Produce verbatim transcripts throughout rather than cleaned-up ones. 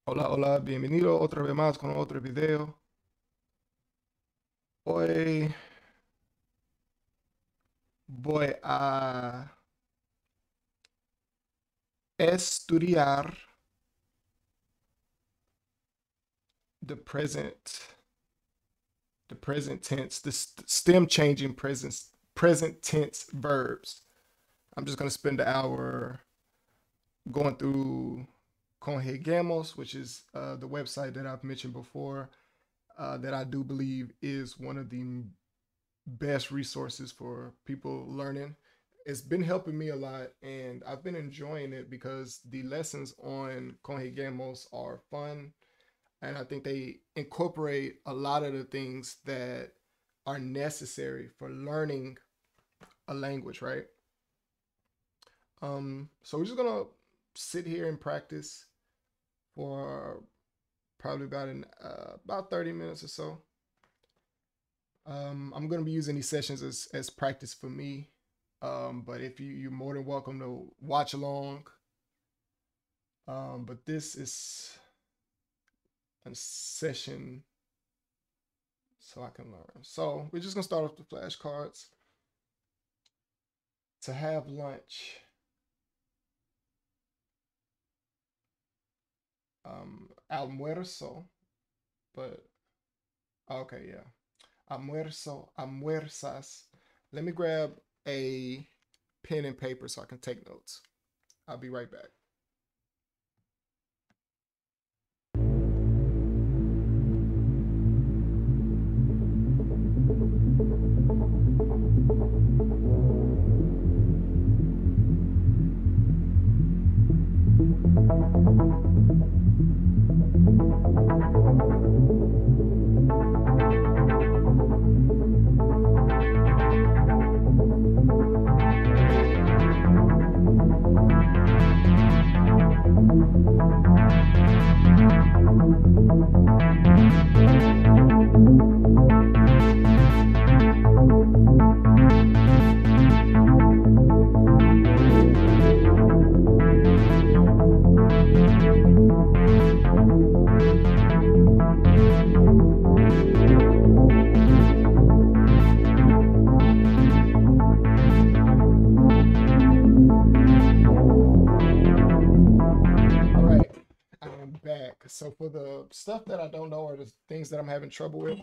Hola, hola, bienvenido otra vez más con otro video. Hoy voy a estudiar the present, the present tense, the st- stem changing present, present tense verbs. I'm just gonna spend an hour going through Congregamos, which is uh, the website that I've mentioned before, uh, that I do believe is one of the best resources for people learning. It's been helping me a lot, and I've been enjoying it because the lessons on Congregamos are fun, and I think they incorporate a lot of the things that are necessary for learning a language, right? Um, so we're just gonna sit here and practice for probably about an uh, about thirty minutes or so. Um, I'm gonna be using these sessions as as practice for me. Um, but if you you're more than welcome to watch along. Um, but this is a session so I can learn. So we're just gonna start off the flashcards. To have lunch. Um, almuerzo, but okay, yeah. Almuerzo, almuerzas. Let me grab a pen and paper so I can take notes. I'll be right back. All right, I am back. So for the stuff that I don't know or the things that I'm having trouble with,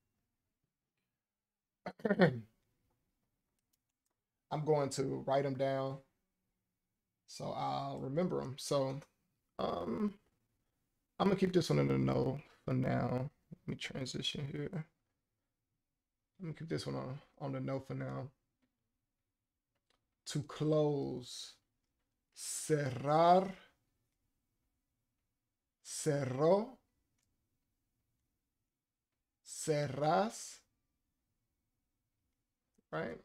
I'm going to write them down so I'll remember them. So um, I'm gonna keep this one in the no for now. Let me transition here. Let me keep this one on on the no for now. To close, cerrar, cerró, cerrás, right?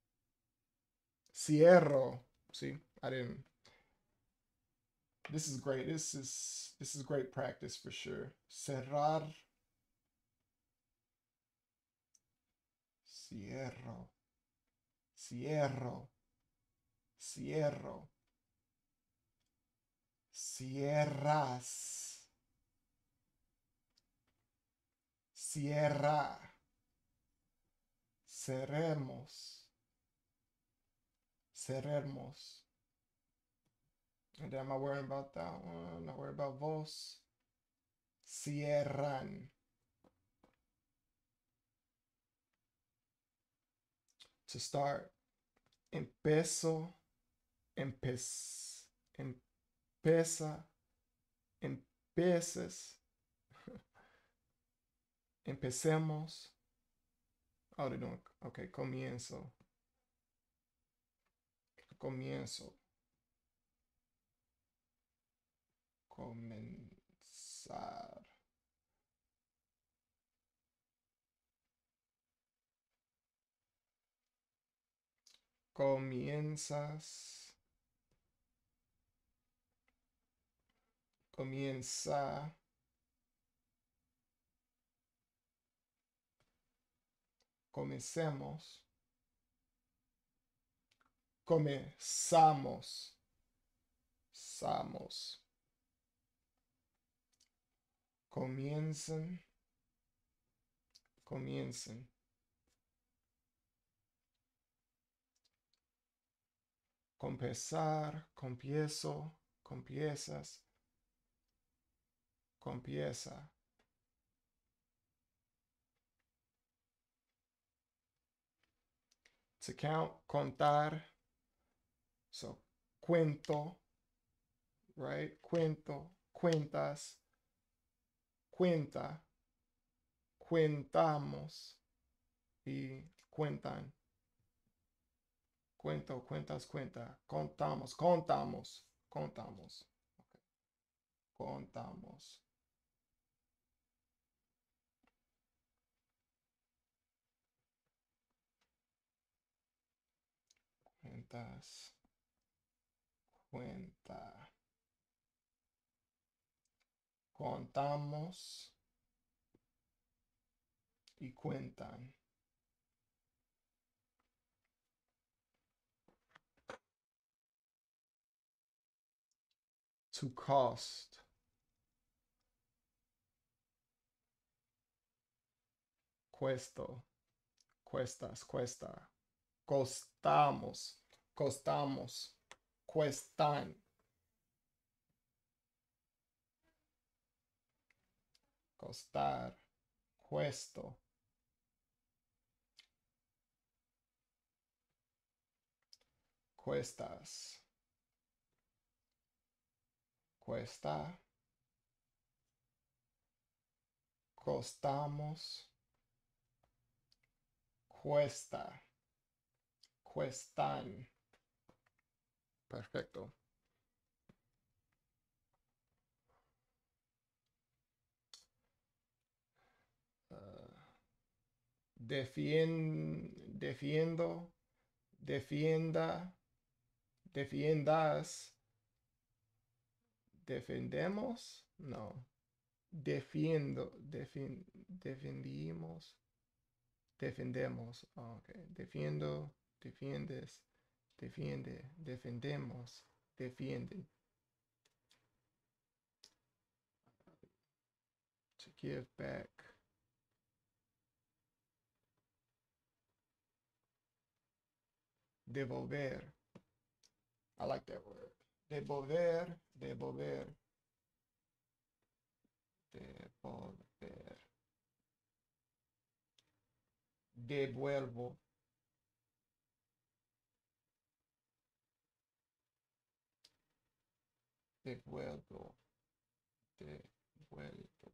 Cierro. See, I didn't. This is great. This is this is great practice for sure. Cerrar, cierro, cierro, cierro, cierras, cierra, cerremos, cerremos. And then am I worrying about that one? Not worried about vos. Cierran. To start, empezo, empez, empeza, empeces, empecemos. Oh, they're doing, okay, comienzo, comienzo, comenzar. Comienzas, comienza, comencemos, comenzamos, samos, Comiencen, comiencen. Compensar, compiezo, compiezas, compieza. To count, contar. So, cuento, right? Cuento, cuentas, cuenta, cuentamos y cuentan. Cuento, cuentas, cuenta. Contamos, contamos, contamos. Okay. Contamos. Cuentas, cuenta. Contamos y cuentan. To cost. Cuesto, cuestas, cuesta. Costamos, costamos, cuestan. Costar, cuesto. Cuestas, cuesta. Costamos, cuesta, cuestan. Perfecto. Uh, defien, defiendo, defienda, defiendas, defendemos, no, defiendo, defin, defendimos, defendemos, oh, okay. Defiendo, defiendes, defiende, defendemos, defienden. To give back. Devolver. I like that word. Devolver, devolver, devolver. Devuelvo. Devuelvo. Devuelvo.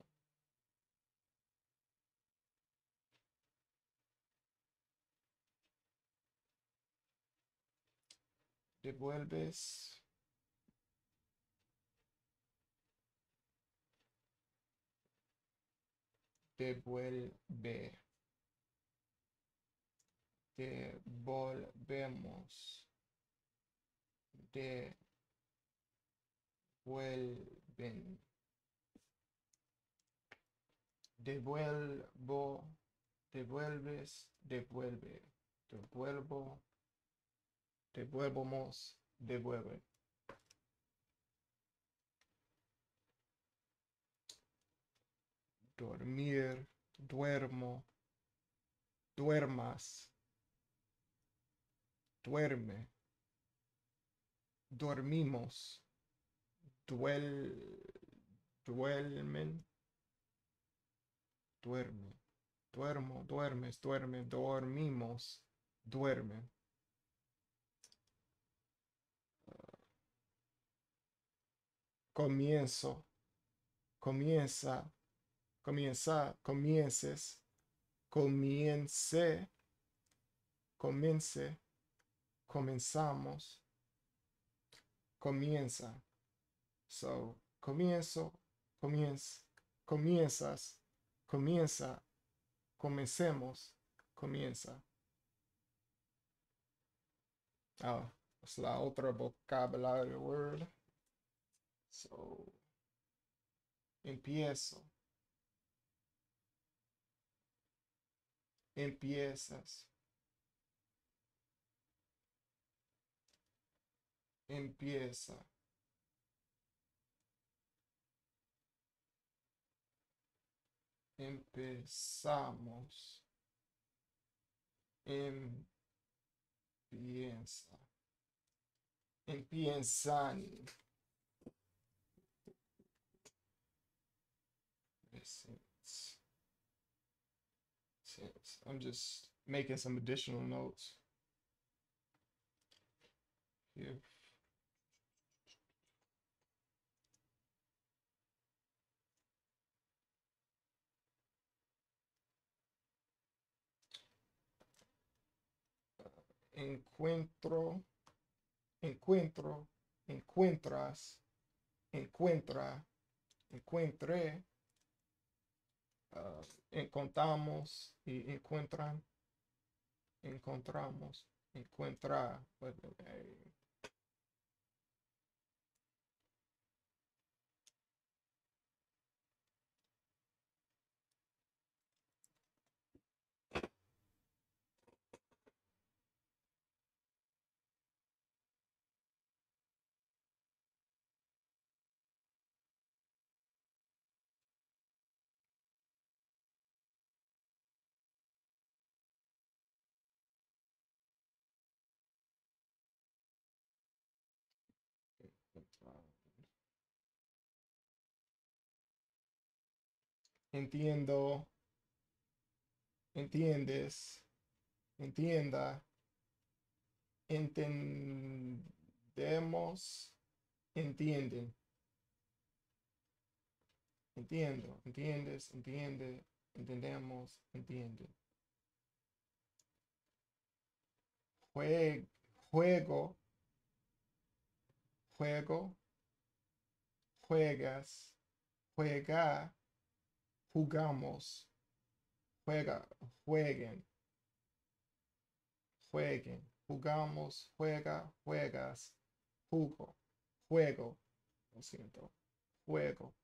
Devuelves. Devuelve. Devolvemos. Devuelven. Devuelvo. Devuelves. Devuelve. Devuelvo. Devuelvamos. Devuelve. Dormir. Duermo. Duermas. Duerme. Dormimos. Duel, duermen. Duerme. Duermo, duermes, duerme, dormimos. Duerme. Comienzo. Comienza. Comienza. Comiences. Comience. Comience. Comenzamos. Comienza. So, comienzo. Comienza. Comienzas. Comienza. Comencemos. Comienza. Ah, es la otra vocabulario word. So, empiezo. Empiezas. Empieza. Empezamos. Empieza. Empiezan. Presents. Tense. I'm just making some additional notes here. Encuentro, encuentro, encuentras, encuentra, encuentre, uh, encontramos y encuentran, encontramos, encuentra. But, eh, entiendo, entiendes, entienda, entendemos, entienden, entiendo, entiendes, entiende, entendemos, entienden. Jue- juego, juego, juegas, juega, jugamos, juega, jueguen, jueguen, jugamos, juega, juegas, jugo, juego, lo siento, juego.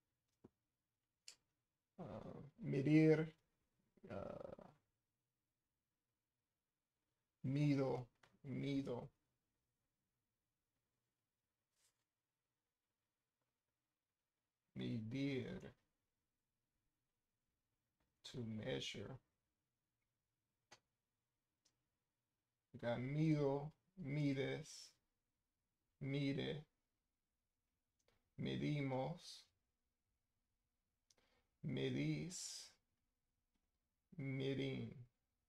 Uh, medir, uh, mido, mido. Medir, to measure. We got mido, mides, mide, medimos, medís, medin,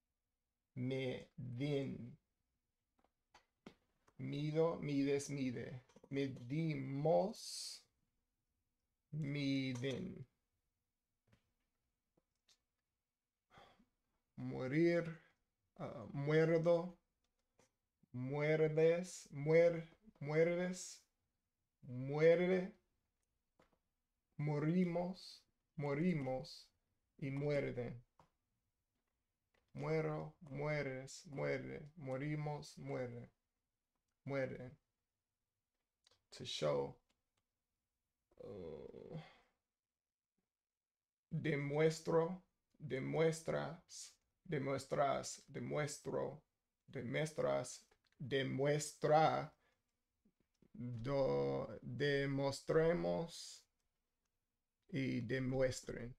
medin, mido, mides, mide, medimos, miden, morir, uh, muerdo, muerdes, muer, muerdes, muerde, morimos, morimos y muerden. Muero, mueres, muerde, morimos, muere, mueren. To show. Uh, demuestro, demuestras, demuestras, demuestro, demuestras, demuestra, do, demostremos y demuestren.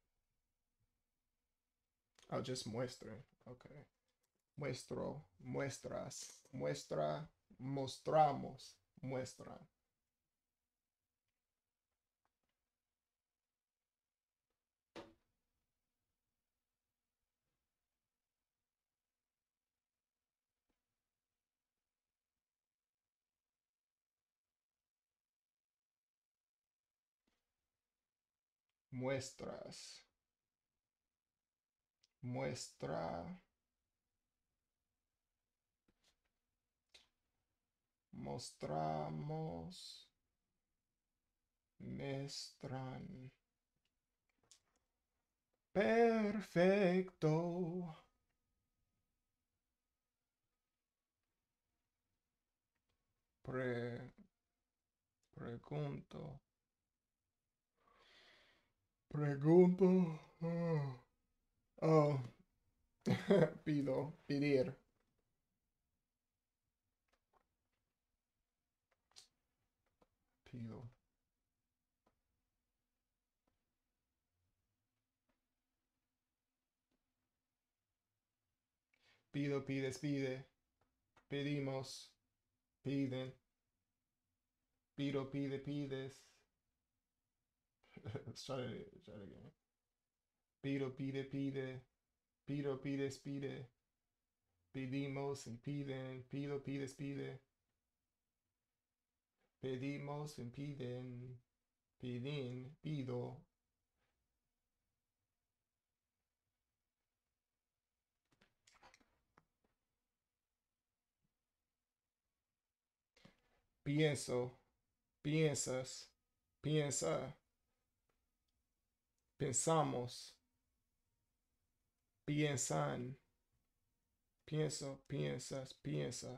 I'll just muestre. Okay. Muestro, muestras, muestra, mostramos, muestran. Muestras, muestra, mostramos, muestran. Perfecto. Pre, pregunto. Pregunto. Oh. Oh. Pido, pedir. Pido. Pido, pides, pide. Pedimos, piden. Pido, pide, pides. Let's try it, try it again. Pido, pide, pide. Pido, pides, pide. Pedimos y piden. Pido, pides, pide. Pedimos y piden. Pidin, pido. Pienso, piensas, piensa, pensamos, piensan, pienso, piensas, piensa,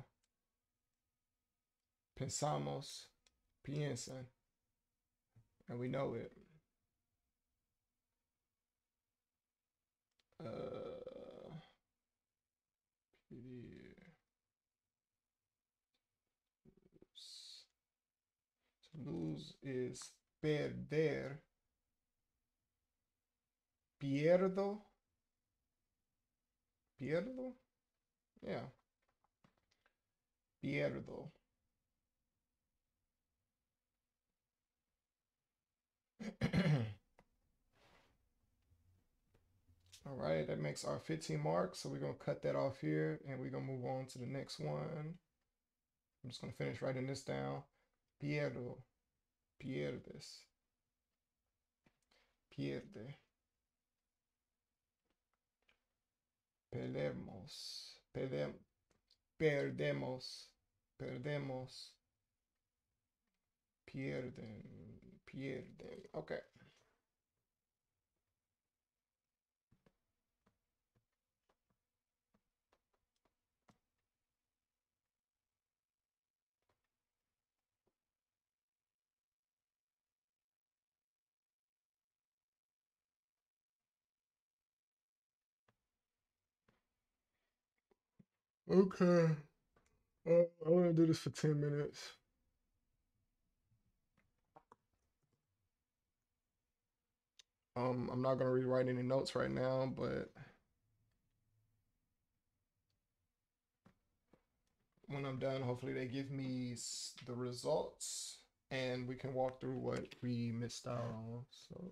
pensamos, piensan, and we know it. Uh, to lose is perder. Pierdo. Pierdo? Yeah. Pierdo. All right, that makes our fifteen marks. So we're going to cut that off here and we're going to move on to the next one. I'm just going to finish writing this down. Pierdo. Pierdes. Pierde. Perdemos. Perdem perdemos. Perdemos. Pierden. Pierden. Okay. Okay. Uh, I want to do this for ten minutes. Um, I'm not going to rewrite any notes right now, but when I'm done, hopefully they give me the results and we can walk through what we missed out on. So.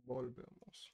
Volvemos.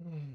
Mm.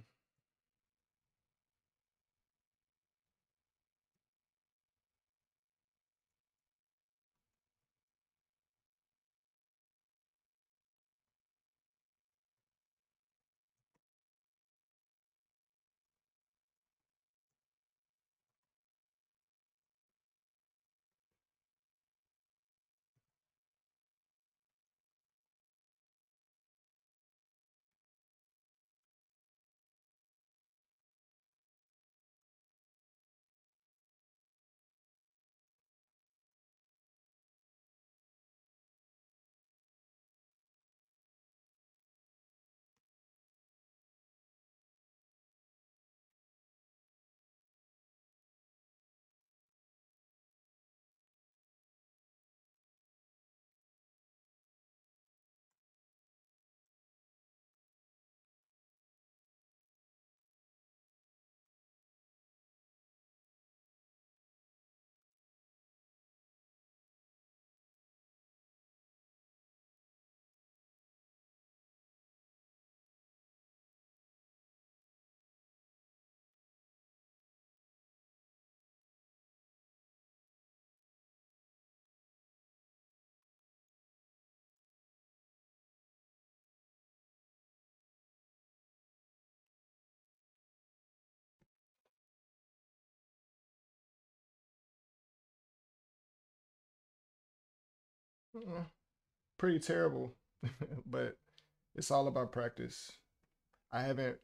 Mm. Pretty terrible, but it's all about practice. I haven't,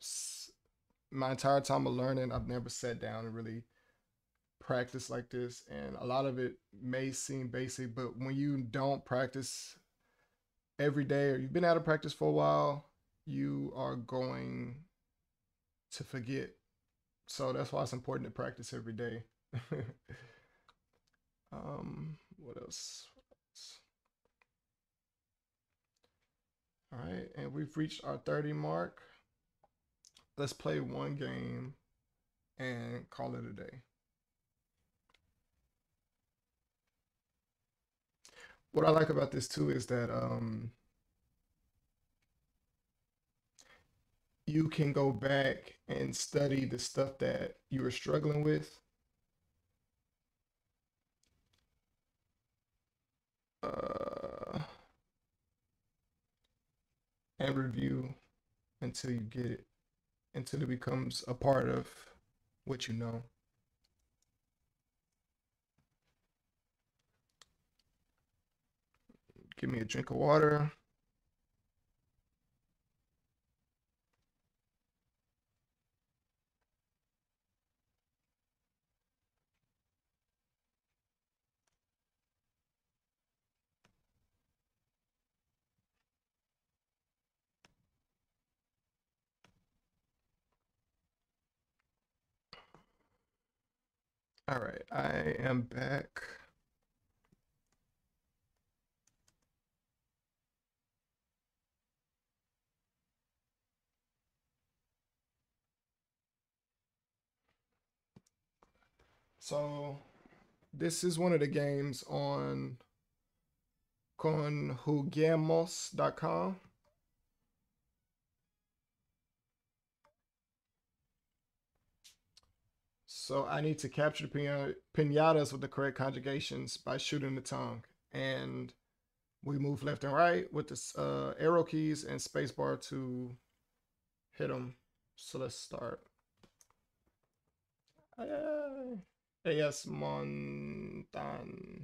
my entire time of learning, I've never sat down and really practiced like this. And a lot of it may seem basic, but when you don't practice every day or you've been out of practice for a while, you are going to forget. So that's why it's important to practice every day. um, what else? What else? All right, and we've reached our thirty mark. Let's play one game and call it a day. What I like about this too is that um, you can go back and study the stuff that you were struggling with, uh, and review until you get it, until it becomes a part of what you know. Give me a drink of water. All right, I am back. So this is one of the games on conjuguemos dot com. So I need to capture the pinatas with the correct conjugations by shooting the tongue. And we move left and right with the uh, arrow keys and spacebar to hit them. So let's start. Ellas montan.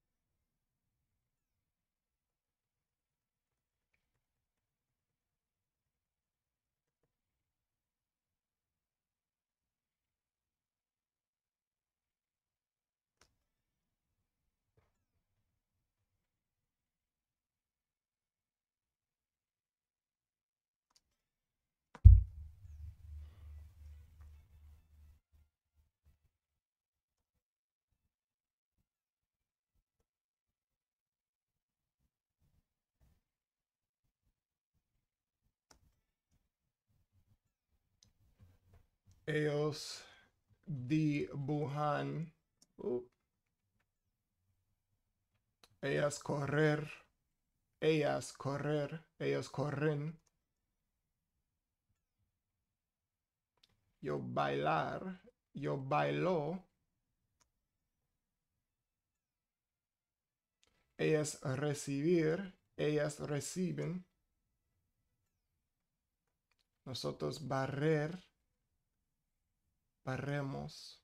Ellos dibujan. Uh, ellas correr. Ellas correr. Ellos corren. Yo bailar. Yo bailo. Ellas recibir. Ellas reciben. Nosotros barrer. Barremos.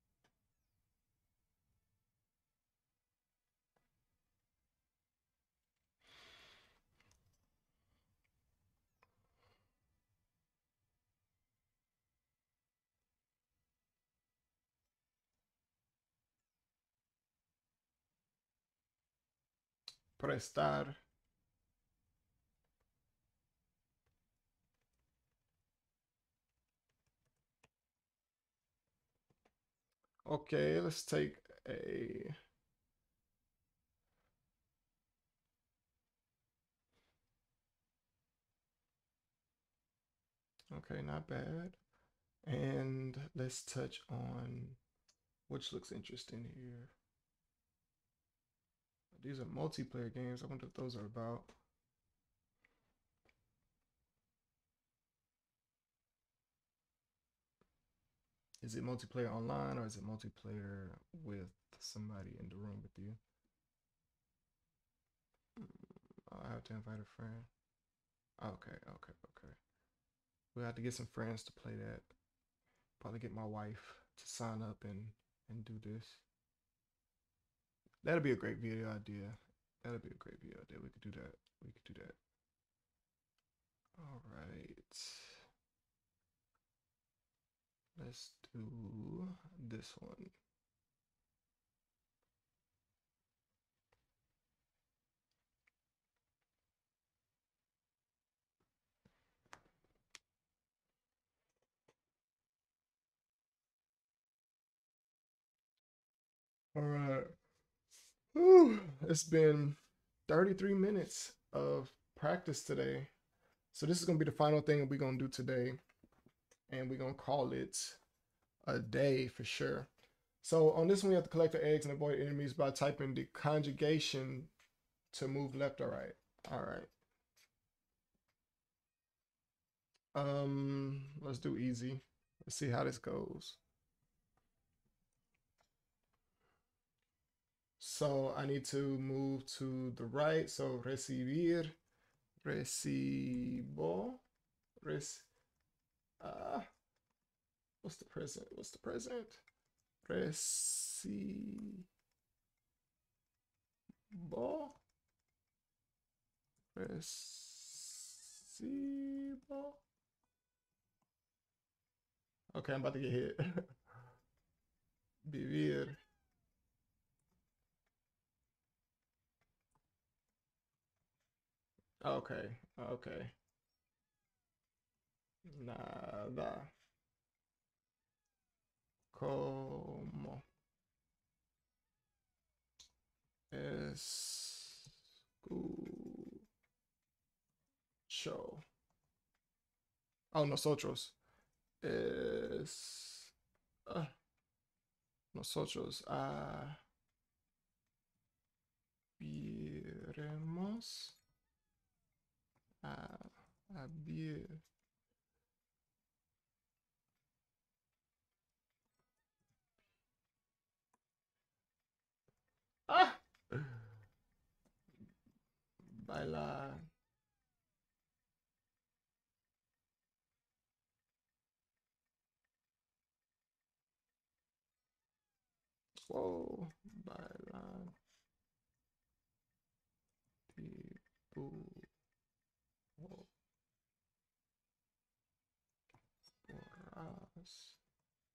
Prestar. Okay, let's take a okay, not bad. And let's touch on which looks interesting here. These are multiplayer games. I wonder what those are about. Is it multiplayer online or is it multiplayer with somebody in the room with you? I have to invite a friend. Okay, okay, okay. We'll have to get some friends to play that. Probably get my wife to sign up and and do this. That'll be a great video idea. That'll be a great video idea. We could do that. We could do that. All right. Let's do this one. All right. Whew. It's been thirty-three minutes of practice today. So this is going to be the final thing we're going to do today. And we're going to call it a day for sure. So on this one, you have to collect the eggs and avoid enemies by typing the conjugation to move left or right. All right. Um, let's do easy. Let's see how this goes. So I need to move to the right. So recibir, recibo, res. Uh, what's the present? What's the present? Recibo, recibo. Okay, I'm about to get hit. Vivir. Okay, okay. Nada. Como escucho. Oh, nosotros. Es. ah, nosotros. Ah, Abriremos. Ah, abrir. Ah! Bailar. Whoa. Bailar. Tipo. Horas.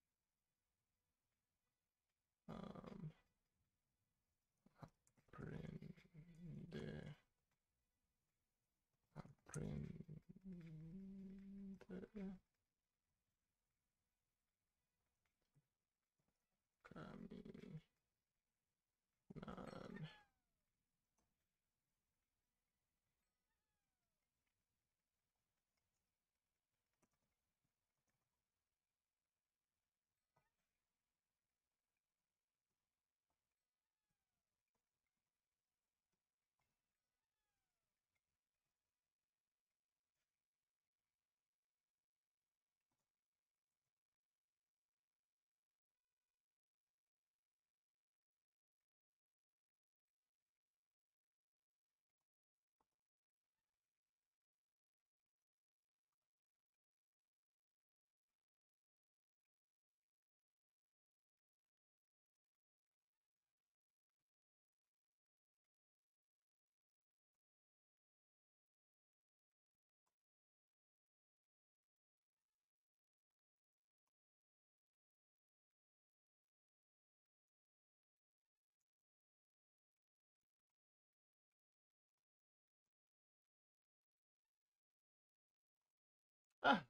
Um, aprende. Aprende. Cami. Ah.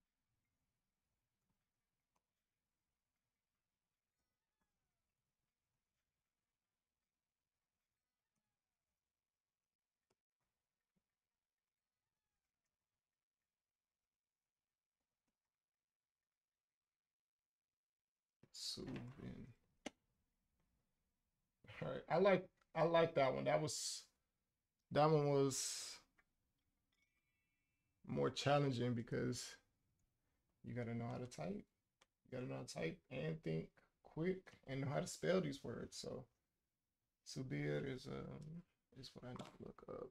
Subin. All right. I like I like that one. That was that one was more challenging because you gotta know how to type. You gotta know how to type and think quick and know how to spell these words. So subir is um is what I need to look up.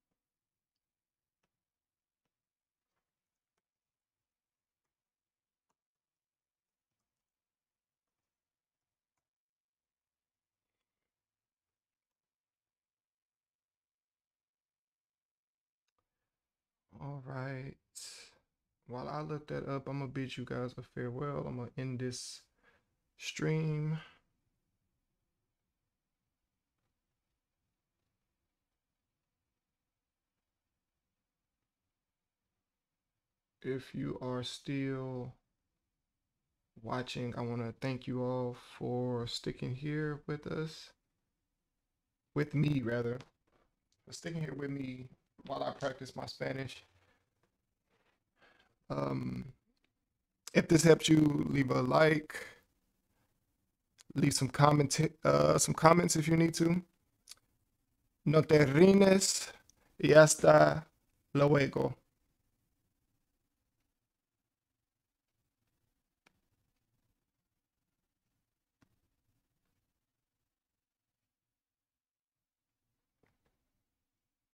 All right. While I look that up, I'm gonna bid you guys a farewell. I'm gonna end this stream. If you are still watching, I want to thank you all for sticking here with us, with me rather, for sticking here with me while I practice my Spanish. Um, if this helps you, leave a like, leave some comment, uh, some comments if you need to. No te rines y hasta luego.